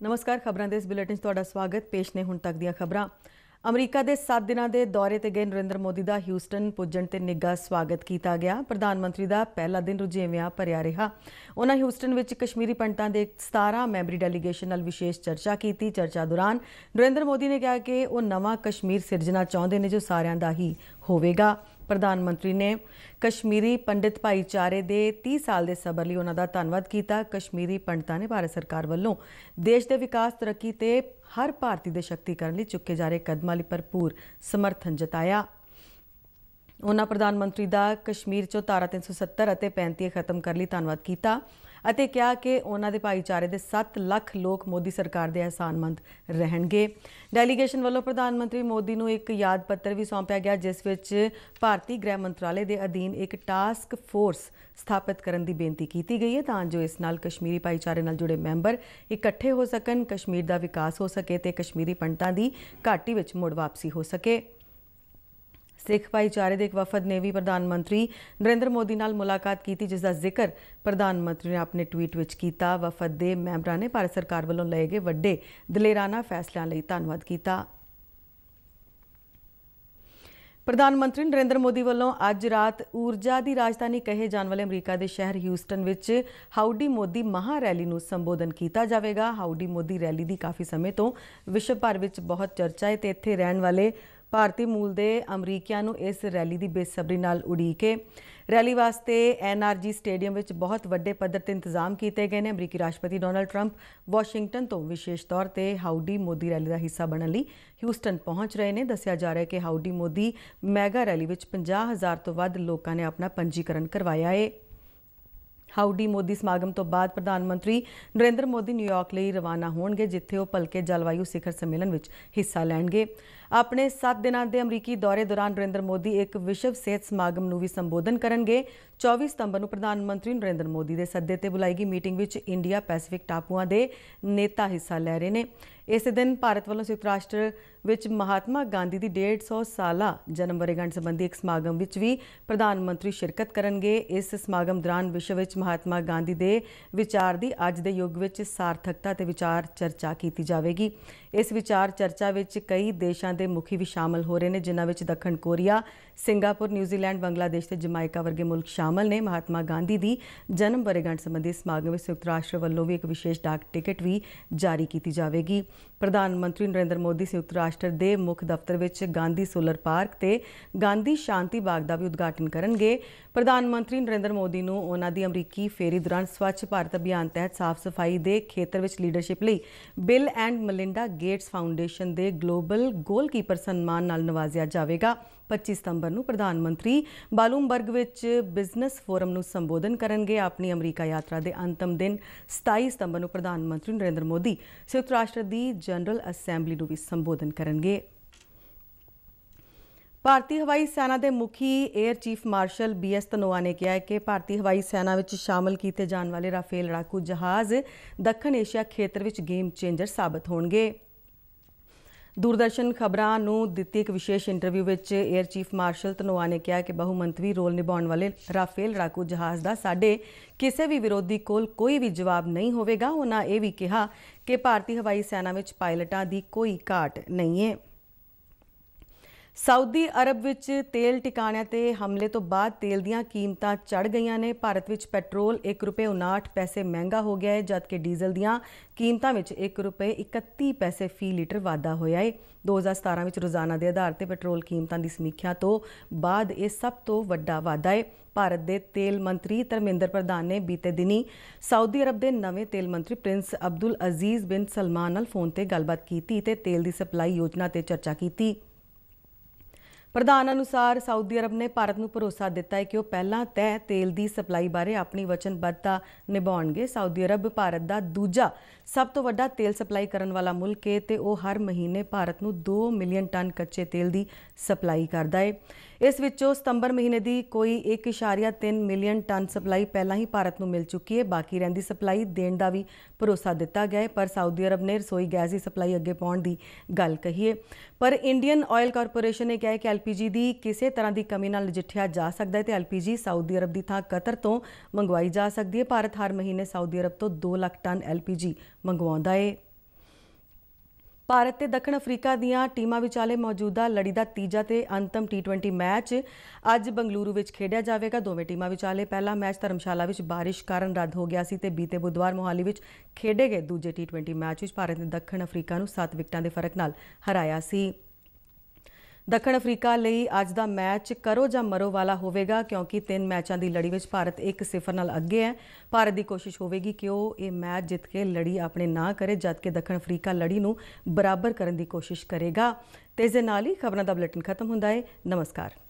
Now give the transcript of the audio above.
नमस्कार, खबरां दे इस बुलेटिन च तुहाडा स्वागत। पेश ने हुण तक दीआं खबरां। अमरीका के 7 दिनां दे दौरे ते गए नरेंद्र मोदी का ह्यूस्टन पुज्जण ते निग्घा स्वागत किया गया। प्रधानमंत्री का पहला दिन रुझेवियां भरिया रहा। उन्होंने ह्यूस्टन विच कश्मीरी पंडितां दे 17 मैंबरी डेलीगेशन नाल विशेष चर्चा की। चर्चा दौरान नरेंद्र मोदी ने कहा कि वह नवां कश्मीर सिरजना चाहुंदे ने जो सारिआं दा ही होवेगा। प्रधानमंत्री ने कश्मीरी पंडित भाईचारे के 30 साल के सबर लिए उन्हों का धन्नवाद किया। कश्मीरी पंडितां ने भारत सरकार वालों देश के विकास, तरक्की ते हर भारती के शक्तिकरण लिए चुके जा रहे कदमां लिए भरपूर समर्थन जताया। उन्होंने प्रधानमंत्री का कश्मीर चों धारा 370 और 35 खत्म करने लिए धन्नवाद किया ਅਤੇ ਕਿਹਾ ਕਿ ਉਹਨਾਂ ਦੇ ਭਾਈਚਾਰੇ ਦੇ 7 ਲੱਖ ਲੋਕ ਮੋਦੀ ਸਰਕਾਰ ਦੇ ਅਹਿਸਾਨਮੰਦ ਰਹਿਣਗੇ। ਡੈਲੀਗੇਸ਼ਨ ਵੱਲੋਂ ਪ੍ਰਧਾਨ ਮੰਤਰੀ ਮੋਦੀ ਨੂੰ ਇੱਕ ਯਾਦ ਪੱਤਰ ਵੀ ਸੌਂਪਿਆ ਗਿਆ, ਜਿਸ ਵਿੱਚ ਭਾਰਤੀ ਗ੍ਰਹਿ ਮੰਤਰਾਲੇ ਦੇ ਅਧੀਨ ਇੱਕ ਟਾਸਕ ਫੋਰਸ ਸਥਾਪਿਤ ਕਰਨ ਦੀ ਬੇਨਤੀ ਕੀਤੀ ਗਈ ਹੈ ਤਾਂ ਜੋ ਇਸ ਨਾਲ ਕਸ਼ਮੀਰੀ ਭਾਈਚਾਰੇ ਨਾਲ ਜੁੜੇ ਮੈਂਬਰ ਇਕੱਠੇ ਹੋ ਸਕਣ, ਕਸ਼ਮੀਰ ਦਾ ਵਿਕਾਸ ਹੋ ਸਕੇ ਤੇ ਕਸ਼ਮੀਰੀ ਪੰਡਤਾਂ ਦੀ ਘਾਟੀ ਵਿੱਚ ਮੁੜ ਵਾਪਸੀ ਹੋ ਸਕੇ। सिख भाईचारे के एक वफद ने भी प्रधानमंत्री नरेंद्र मोदी नाल मुलाकात की, जिसका जिक्र प्रधानमंत्री ने अपने ट्वीट विच कीता। वफद के मैंबरां ने भारत सरकार वालों लए गए वड्डे दलेराना फैसलों लई धन्नवाद किया। प्रधानमंत्री नरेंद्र मोदी वालों अज रात ऊर्जा की राजधानी कहे जाने वाले अमरीका के शहर ह्यूस्टन विच हाउडी मोदी महा रैली नूं संबोधन किया जाएगा। हाउडी मोदी रैली की काफ़ी समय तो विश्व भर में बहुत चर्चा है तो इत्थे रहने वाले भारतीय मूल के अमरीकियां नूं इस रैली की बेसब्री नाल उड़ीक है। रैली वास्ते NRG स्टेडियम में बहुत वड्डे पद्धर ते इंतजाम किए गए हैं। अमरीकी राष्ट्रपति डोनाल्ड ट्रंप वाशिंगटन तो विशेष तौर पर हाउडी मोदी रैली का हिस्सा बनने लई ह्यूस्टन पहुँच रहे हैं। दस्सिया जा रहा है कि हाउडी मोदी मैगा रैली में 50,000 तो वध लोगों ने अपना पंजीकरण करवाया है। हाउडी मोदी समागम तो बाद प्रधानमंत्री नरेंद्र मोदी न्यूयॉर्क लिए रवाना होणगे, जिथे वो भलके जलवायु शिखर सम्मेलन में हिस्सा लैणगे। अपने 7 दिनों के अमरीकी दौरे दौरान नरेंद्र मोदी एक विश्व सेहत समागम नूं भी संबोधन करनगे। 24 सितंबर नूं प्रधानमंत्री नरेंद्र मोदी के सद्दे ते बुलाई गई मीटिंग में इंडिया पैसिफिक टापुआं के नेता हिस्सा लै रहे हैं। इस दिन भारत वालों संयुक्त राष्ट्र विच महात्मा गांधी की 150 साला जन्म वर्षगांठ संबंधी एक समागम विच भी प्रधानमंत्री शिरकत करनगे। इस समागम दौरान विश्व विच महात्मा गांधी के विचार की अज के युग विच सार्थकता ते विचार चर्चा की जाएगी। इस विचार चर्चा विच कई देशों के मुखी भी शामिल हो रहे हैं, जिन्हां विच दक्षिण कोरिया, सिंगापुर, न्यूजीलैंड, बांग्लादेश ते जमाइका वर्गे मुल्क शामिल ने। महात्मा गांधी की जन्म वर्षगांठ संबंधी समागम में संयुक्त राष्ट्र वालों भी एक विशेष डाक टिकट भी जारी की जाएगी। प्रधानमंत्री नरेंद्र मोदी संयुक्त राष्ट्र के मुख्य दफ्तर विच गांधी सोलर पार्क ते गांधी शांति बाग का भी उद्घाटन करनगे। प्रधानमंत्री नरेंद्र मोदी नूं उन्हां दी अमरीकी फेरी दौरान स्वच्छ भारत अभियान तहत साफ सफाई के खेतर विच लीडरशिप लई Bill and Melinda Gates Foundation के ग्लोबल गोलकीपर सम्मान नाल नवाजिया जाएगा। 25 सितंबर नूं प्रधानमंत्री बालूमबर्ग विच बिजनेस फोरम नूं संबोधन करनगे। अपनी अमरीका यात्रा के अंतिम दिन 27 सितंबर नूं प्रधानमंत्री नरेंद्र मोदी संयुक्त राष्ट्र की जनरल असैंबली नूं भी संबोधन करनगे। भारतीय हवाई सेना के मुखी air chief marshal BS Dhanoa ने कहा है कि भारतीय हवाई सेना में शामिल किए जाने वाले राफेल लड़ाकू जहाज़ दक्षिण एशिया खेत्र में गेम चेंजर साबित होंगे। दूरदर्शन खबरां नूं दित्ती एक विशेष इंटरव्यू में एयर चीफ मार्शल धनोआ ने कहा कि बहुमंतवी रोल निभाने वाले राफेल लड़ाकू जहाज़ का साडे किसी भी विरोधी कोल कोई भी जवाब नहीं होगा। उन्होंने यह भी कहा कि भारतीय हवाई सेना में पायलटां की कोई घाट नहीं है। सऊदी अरब विच तेल टिकाणिਆਂ ते हमले तो बाद तेल दीयां कीमतां चढ़ गईयां ने। भारत विच पेट्रोल ₹1.59 महंगा हो गया है, जबकि डीजल दीयां कीमतां विच ₹1.31 फी लीटर वाधा होया है। 2017 विच रोज़ाना के आधार पर पेट्रोल कीमतां की समीक्षा तो बाद यह सब तो वड्डा वाधा है। भारत के तेल मंत्री धर्मेंद्र प्रधान ने बीते दिनी सऊदी अरब के नवे तेल मंत्री prince Abdul Aziz bin Salman नाल फोन पर गलबात की ते तेल की सप्लाई योजना पर चर्चा की। प्रधान अनुसार सऊदी अरब ने भारत नूं भरोसा दिता है कि वह पहलां तय तेल की सप्लाई बारे अपनी वचनबद्धता निभाउणगे। सऊदी अरब भारत का दूजा सब तो वड्डा तेल सप्लाई करने वाला मुल्क है ते वह हर महीने भारत नूं 2 मिलियन टन कच्चे तेल की सप्लाई करता है। इस विचों सितंबर महीने की कोई 1.3 मिलियन टन सप्लाई पहलां ही भारत नूं मिल चुकी है। बाकी रहिंदी सप्लाई देण दा भी भरोसा दिता गया है, पर सऊदी अरब ने रसोई गैस की सप्लाई अगे पाउण दी गल कही है। पर इंडियन ऑयल कारपोरेशन ने कहा है कि LPG की किसी तरह की कमी नाल नजिठिया जा सकता है तो LPG सऊदी अरब की थां कतर तो मंगवाई जा सकती है। भारत हर महीने सऊदी अरब तो 2 लाख टन LPG मंगवाउंदा है। ਭਾਰਤ ਤੇ ਦੱਖਣ ਅਫਰੀਕਾ ਦੀਆਂ ਟੀਮਾਂ ਵਿਚਾਲੇ ਮੌਜੂਦਾ ਲੜੀ ਦਾ ਤੀਜਾ ਤੇ ਅੰਤਮ T20 ਮੈਚ ਅੱਜ ਬੰਗਲੁਰੂ ਵਿੱਚ ਖੇਡਿਆ ਜਾਵੇਗਾ। ਦੋਵੇਂ ਟੀਮਾਂ ਵਿਚਾਲੇ ਪਹਿਲਾ ਮੈਚ ਧਰਮਸ਼ਾਲਾ ਵਿੱਚ ਬਾਰਿਸ਼ ਕਾਰਨ ਰੱਦ ਹੋ ਗਿਆ ਸੀ ਤੇ ਬੀਤੇ ਬੁੱਧਵਾਰ ਮੋਹਾਲੀ ਵਿੱਚ ਖੇਡੇ ਗਏ ਦੂਜੇ T20 ਮੈਚ ਵਿੱਚ ਭਾਰਤ ਨੇ ਦੱਖਣ ਅਫਰੀਕਾ ਨੂੰ 7 ਵਿਕਟਾਂ ਦੇ ਫਰਕ ਨਾਲ ਹਰਾਇਆ ਸੀ। ਦੱਖਣ ਅਫਰੀਕਾ ਲਈ ਅੱਜ ਦਾ ਮੈਚ ਕਰੋ ਜਾਂ ਮਰੋ ਵਾਲਾ ਹੋਵੇਗਾ ਕਿਉਂਕਿ 3 ਮੈਚਾਂ ਦੀ ਲੜੀ ਵਿੱਚ ਭਾਰਤ 1-0 ਨਾਲ ਅੱਗੇ ਹੈ। ਭਾਰਤ ਦੀ ਕੋਸ਼ਿਸ਼ ਹੋਵੇਗੀ ਕਿ ਉਹ ਇਹ ਮੈਚ ਜਿੱਤ ਕੇ ਲੜੀ ਆਪਣੇ ਨਾਂ ਕਰੇ, ਜਦਕਿ ਦੱਖਣ ਅਫਰੀਕਾ ਲੜੀ ਨੂੰ ਬਰਾਬਰ ਕਰਨ ਦੀ ਕੋਸ਼ਿਸ਼ ਕਰੇਗਾ। ਤੇ ਇਸ ਦੇ ਨਾਲ ਹੀ ਖਬਰਾਂ ਦਾ ਬੁਲੇਟਿਨ ਖਤਮ ਹੁੰਦਾ ਹੈ। ਨਮਸਕਾਰ।